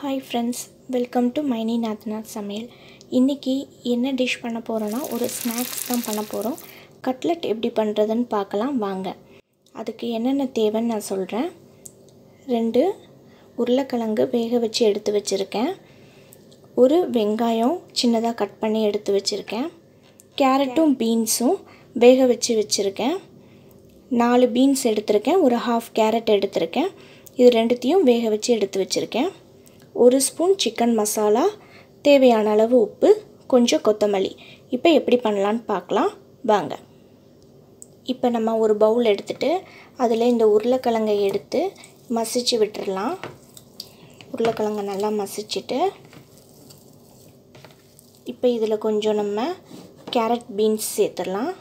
Hi friends, welcome to Maini Nathanath சமையல். இன்னைக்கு என்ன டிஷ் பண்ண போறோம்னா ஒரு ஸ்நாக்ஸ் தான் பண்ண போறோம். கட்லெட் எப்படி பண்றதுன்னு பார்க்கலாம் வாங்க. அதுக்கு என்னென்ன தேவைன்னு நான் சொல்றேன். 2 உருளைக்கிழங்கு வேக வச்சு எடுத்து வச்சிருக்கேன். ஒரு வெங்காயம் சின்னதா கட் பண்ணி எடுத்து வச்சிருக்கேன். கேரட்டும் பீன்ஸும் வேக வச்சு வச்சிருக்கேன். 4 பீன்ஸ் எடுத்துர்க்கேன். ஒரு half கேரட் எடுத்துர்க்கேன். இது ரெண்டுத்தையும் வேக வச்சு எடுத்து வச்சிருக்கேன். 1 ஸ்பூன் சிக்கன் மசாலா, தேவையான அளவு உப்பு, கொஞ்சம் கொத்தமல்லி. இப்போ எப்படி பண்ணலாம்னு பார்க்கலாம் வாங்க. இப்போ நம்ம ஒரு பவுல் எடுத்துட்டு அதில் இந்த உருளைக்கிழங்கை எடுத்து மசிச்சு விட்டுறலாம். உருளைக்கிழங்கை நல்லா மசிச்சுட்டு இப்போ இதில் கொஞ்சம் நம்ம கேரட் பீன்ஸ் சேர்த்துடலாம்.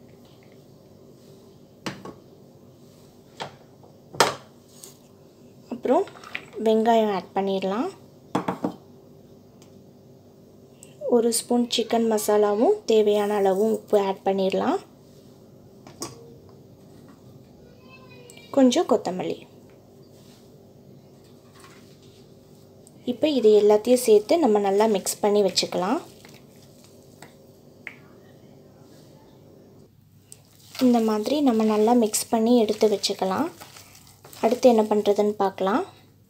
அப்புறம் வெங்காயம் ஆட் பண்ணிடலாம். 1 ஸ்பூன் சிக்கன் மசாலாவும் தேவையான அளவும் உப்பு ஆட் பண்ணிடலாம். கொஞ்சம் கொத்தமல்லி. இப்போ இது எல்லாத்தையும் சேர்த்து நம்ம நல்லா மிக்ஸ் பண்ணி வச்சுக்கலாம். இந்த மாதிரி நம்ம நல்லா மிக்ஸ் பண்ணி எடுத்து வச்சுக்கலாம். அடுத்து என்ன பண்ணுறதுன்னு பார்க்கலாம்.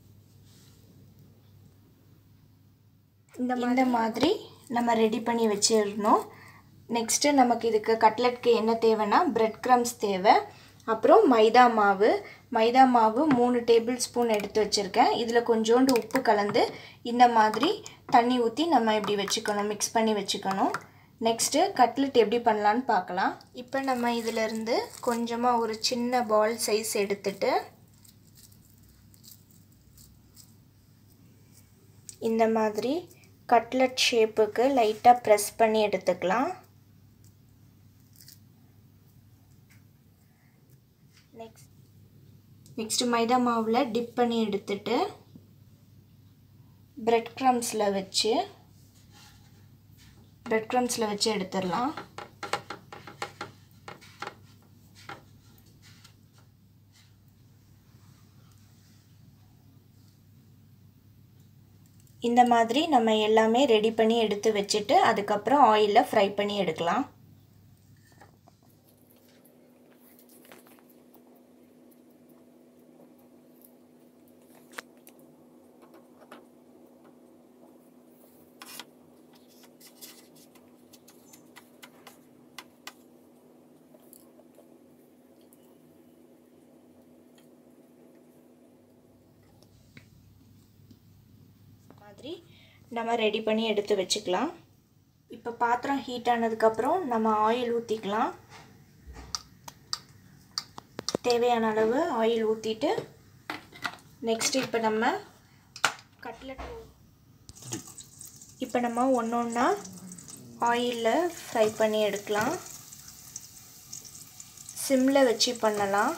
இந்த மாதிரி நம்ம ரெடி பண்ணி வச்சிடணும். நெக்ஸ்ட்டு நமக்கு இதுக்கு கட்லெட்க்கு என்ன தேவைன்னா பிரெட் க்ரம்ஸ் தேவை. அப்புறம் மைதா மாவு 3 டேபிள் ஸ்பூன் எடுத்து வச்சுருக்கேன். இதில் கொஞ்சோண்டு உப்பு கலந்து இந்த மாதிரி தண்ணி ஊற்றி நம்ம இப்படி வச்சுக்கணும், மிக்ஸ் பண்ணி வச்சுக்கணும். நெக்ஸ்ட்டு கட்லெட் எப்படி பண்ணலான்னு பார்க்கலாம். இப்போ நம்ம இதிலேருந்து கொஞ்சமாக ஒரு சின்ன பால் சைஸ் எடுத்துட்டு இந்த மாதிரி கட்லெட் ஷேப்புக்கு லைட்டாக ப்ரெஸ் பண்ணி எடுத்துக்கலாம். நெக்ஸ்ட் மைதா மாவில் டிப் பண்ணி எடுத்துட்டு பிரெட் க்ரம்ஸில் வச்சு எடுத்துடலாம். இந்த மாதிரி நம்ம எல்லாமே ரெடி பண்ணி எடுத்து வச்சுட்டு அதுக்கப்புறம் ஆயிலில் ஃப்ரை பண்ணி எடுக்கலாம். மாதிரி நம்ம ரெடி பண்ணி எடுத்து வச்சுக்கலாம். இப்போ பாத்திரம் ஹீட் ஆனதுக்கப்புறம் நம்ம ஆயில் ஊற்றிக்கலாம். தேவையான அளவு ஆயில் ஊற்றிட்டு நெக்ஸ்ட்டு இப்போ நம்ம ஒன்று ஒன்றா ஆயிலில் ஃப்ரை பண்ணி எடுக்கலாம். சிம்மில் வச்சு பண்ணலாம்.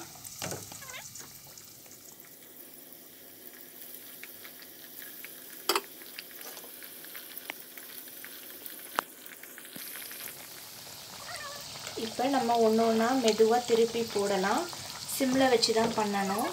இப்போ நம்ம ஒன்று ஒன்றா மெதுவாக திருப்பி போடலாம். சிம்மில் வச்சு தான் பண்ணணும்.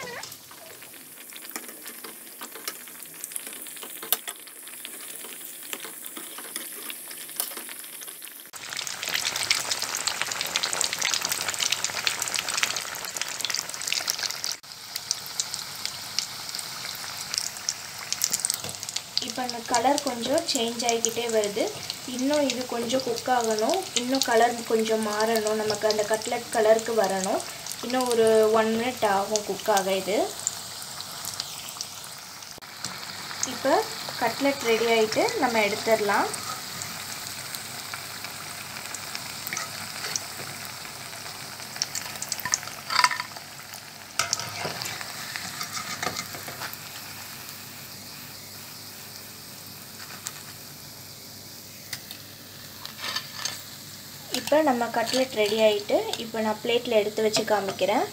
இப்போ அந்த கலர் கொஞ்சம் சேஞ்ச் ஆகிக்கிட்டே வருது. இன்னும் இது கொஞ்சம் குக் ஆகணும். இன்னும் கலர் கொஞ்சம் மாறணும். நமக்கு அந்த கட்லெட் கலருக்கு வரணும். இன்னும் ஒரு 1 மினிட் ஆகும் குக் ஆக இது. இப்போ கட்லெட் ரெடி ஆகிட்டு நம்ம எடுத்துடலாம். இப்போ நம்ம கட்லெட் ரெடி ஆகிட்டு இப்போ நான் பிளேட்டில் எடுத்து வச்சு காமிக்கிறேன்.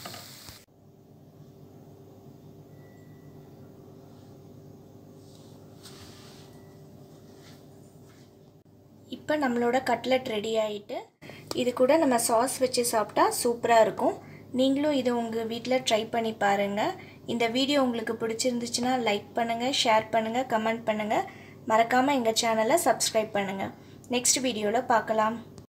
இப்போ நம்மளோட கட்லெட் ரெடி ஆகிட்டு இது கூட நம்ம சாஸ் வச்சு சாப்பிட்டா சூப்பராக இருக்கும். நீங்களும் இதை உங்கள் வீட்டில் ட்ரை பண்ணி பாருங்கள். இந்த வீடியோ உங்களுக்கு பிடிச்சிருந்துச்சுன்னா லைக் பண்ணுங்கள், ஷேர் பண்ணுங்கள், கமெண்ட் பண்ணுங்கள். மறக்காமல் எங்கள் சேனலை சப்ஸ்கிரைப் பண்ணுங்கள். நெக்ஸ்ட் வீடியோவில் பார்க்கலாம்.